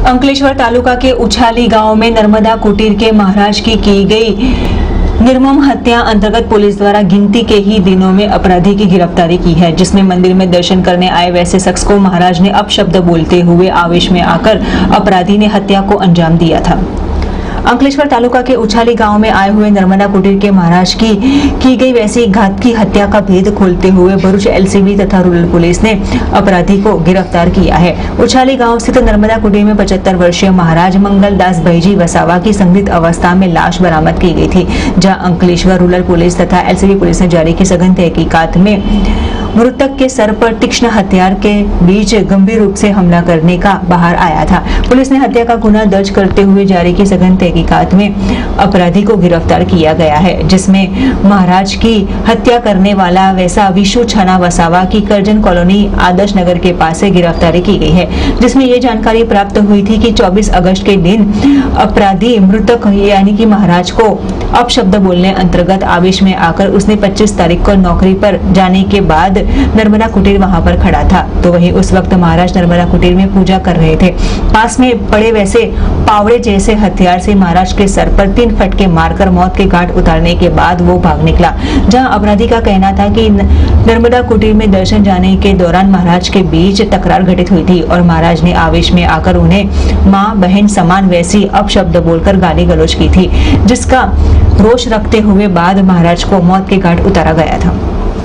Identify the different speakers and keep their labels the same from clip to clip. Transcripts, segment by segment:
Speaker 1: अंकलेश्वर तालुका के उछाली गांव में नर्मदा कुटीर के महाराज की गई निर्मम हत्या अंतर्गत पुलिस द्वारा गिनती के ही दिनों में अपराधी की गिरफ्तारी की है, जिसमें मंदिर में दर्शन करने आए वैसे शख्स को महाराज ने अपशब्द बोलते हुए आवेश में आकर अपराधी ने हत्या को अंजाम दिया था। अंकलेश्वर तालुका के उछाली गांव में आए हुए नर्मदा कुटीर के महाराज की गई वैसी घातकी हत्या का भेद खोलते हुए भरूच एलसीबी तथा रूरल पुलिस ने अपराधी को गिरफ्तार किया है। उछाली गांव स्थित नर्मदा कुटीर में 75 वर्षीय महाराज मंगल दास भाईजी वसावा की संदिग्ध अवस्था में लाश बरामद की गई थी, जहां अंकलेश्वर रूरल पुलिस तथा एलसीबी पुलिस ने जारी की सघन तहकीकात में मृतक के सर पर तीक्ष्ण हथियार के बीच गंभीर रूप से हमला करने का बाहर आया था। पुलिस ने हत्या का गुना दर्ज करते हुए जारी की सघन तहकीकात में अपराधी को गिरफ्तार किया गया है, जिसमें महाराज की हत्या करने वाला वैसा विशु छना वसावा की करजन कॉलोनी आदर्श नगर के पास से गिरफ्तारी की गई है, जिसमें ये जानकारी प्राप्त हुई थी कि 24 अगस्त के दिन अपराधी मृतक यानी कि महाराज को अपशब्द बोलने अंतर्गत आवेश में आकर उसने 25 तारीख को नौकरी पर जाने के बाद नर्मदा कुटीर वहां पर खड़ा था, तो वहीं उस वक्त महाराज नर्मदा कुटीर में पूजा कर रहे थे। पास में पड़े वैसे पावड़े जैसे हथियार से महाराज के सर पर 3 फटके मारकर मौत के घाट उतारने के बाद वो भाग निकला, जहां अपराधी का कहना था कि नर्मदा कुटीर में दर्शन जाने के दौरान महाराज के बीच तकरार घटित हुई थी और महाराज ने आवेश में आकर उन्हें मां बहन समान वैसी अपशब्द बोलकर गाली गलौज की थी, जिसका रोष रखते हुए बाद महाराज को मौत के घाट उतारा गया था।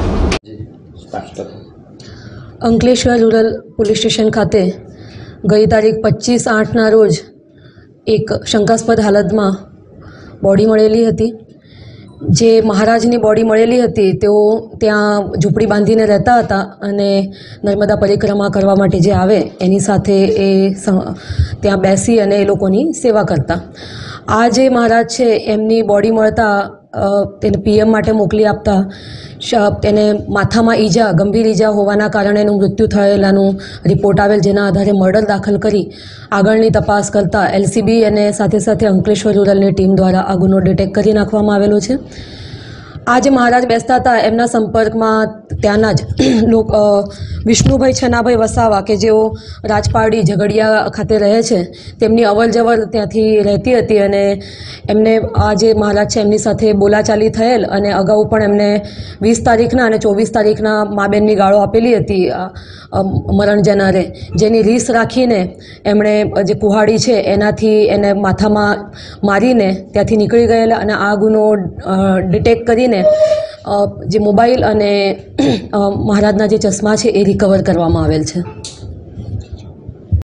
Speaker 2: अंकलेश्वर रूरल पोलीस स्टेशन खाते गई तारीख 25/8ના રોજ એક શંકાસ્પદ હાલતમાં બોડી મળેલી હતી। જે મહારાજની બોડી મળેલી હતી તેઓ ત્યાં ઝૂંપડી બાંધીને રહેતા હતા અને નર્મદા પરિક્રમા કરવા માટે જે આવે એની સાથે એ ત્યાં બેસી અને એ લોકોની સેવા કરતા। આ જે મહારાજ છે એમની બોડી મળતા તેને પીએમ માટે મોકલી આપતા તેને માથામાં ઈજા ગંભીર ઈજા હોવાના કારણે એનું મૃત્યુ થયેલાનું રિપોર્ટ આવેલ, જેના આધારે મર્ડર દાખલ કરી આગળની તપાસ કરતા એલસીબી અને સાથે સાથે અંકલેશ્વર રૂરલની ટીમ દ્વારા આ ગુનો ડિટેક્ટ કરી નાખવામાં આવેલો છે। આ જે મહારાજ બેસતા હતા એમના સંપર્કમાં ત્યાંના જ વિષ્ણુભાઈ છનાભાઈ વસાવા કે જેઓ રાજપારડી ઝઘડિયા ખાતે રહે છે તેમની અવરજવર ત્યાંથી રહેતી હતી અને એમને આ જે મહારાજ છે એમની સાથે બોલાચાલી થયેલ અને અગાઉ પણ એમને 20 તારીખના અને 24 તારીખના મા બેનની ગાળો આપેલી હતી મરણ જનારે, જેની રીસ રાખીને એમણે જે કુહાડી છે એનાથી એને માથામાં મારીને ત્યાંથી નીકળી ગયેલા અને આ ગુનો ડિટેક્ટ કરીને જે મોબાઈલ અને મહારાજના જે ચશ્મા છે એ રિકવર કરવામાં આવેલ છે।